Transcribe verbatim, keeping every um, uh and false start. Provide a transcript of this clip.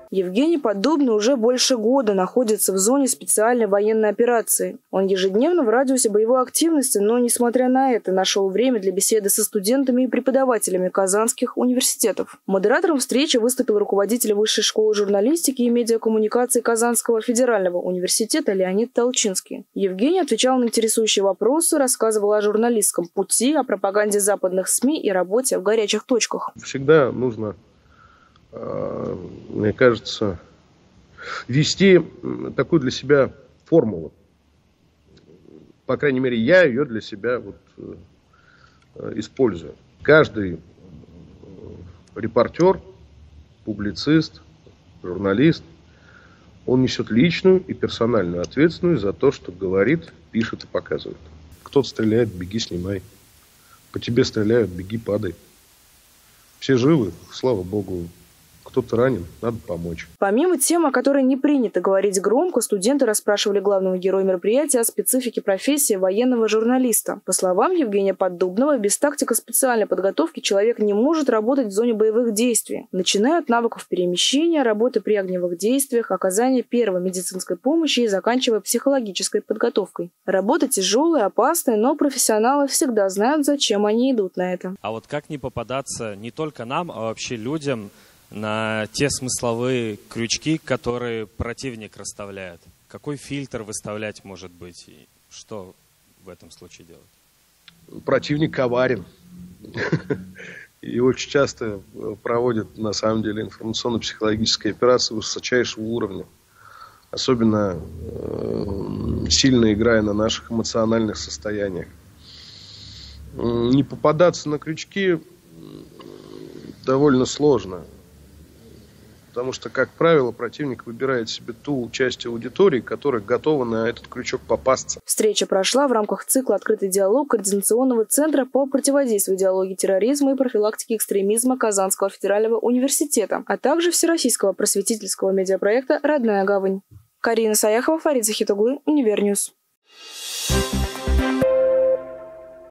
Евгений Поддубный уже больше года находится в зоне специальной военной операции. Он ежедневно в радиусе боевой активности, но, несмотря на это, нашел время для беседы со студентами и преподавателями казанских университетов. Модератором встречи выступил руководитель Высшей школы журналистики и медиакоммуникации Казанского федерального университета Леонид Толчинский. Евгений отвечал на интересующие вопросы, рассказывал о журналистском пути, о пропаганде западных СМИ и работе в горячих точках. Всегда нужно, мне кажется, вести такую для себя формулу. По крайней мере, я ее для себя вот использую. Каждый репортер, публицист, журналист, он несет личную и персональную ответственность за то, что говорит, пишет и показывает. Кто-то стреляет, беги, снимай. По тебе стреляют, беги, падай. Все живы, слава богу. Кто-то ранен, надо помочь. Помимо тем, о которой не принято говорить громко, студенты расспрашивали главного героя мероприятия о специфике профессии военного журналиста. По словам Евгения Поддубного, без тактико-специальной подготовки человек не может работать в зоне боевых действий, начиная от навыков перемещения, работы при огневых действиях, оказания первой медицинской помощи и заканчивая психологической подготовкой. Работа тяжелая, опасная, но профессионалы всегда знают, зачем они идут на это. А вот как не попадаться не только нам, а вообще людям на те смысловые крючки, которые противник расставляет? Какой фильтр выставлять, может быть? И что в этом случае делать? Противник коварен. И очень часто проводят, на самом деле, информационно-психологические операции высочайшего уровня. Особенно сильно играя на наших эмоциональных состояниях. Не попадаться на крючки довольно сложно. Потому что, как правило, противник выбирает себе ту часть аудитории, которая готова на этот крючок попасться. Встреча прошла в рамках цикла «Открытый диалог» Координационного центра по противодействию идеологии терроризма и профилактике экстремизма Казанского федерального университета, а также Всероссийского просветительского медиапроекта «Родная гавань». Карина Саяхова, Фарид Захитоглы, Универньюз.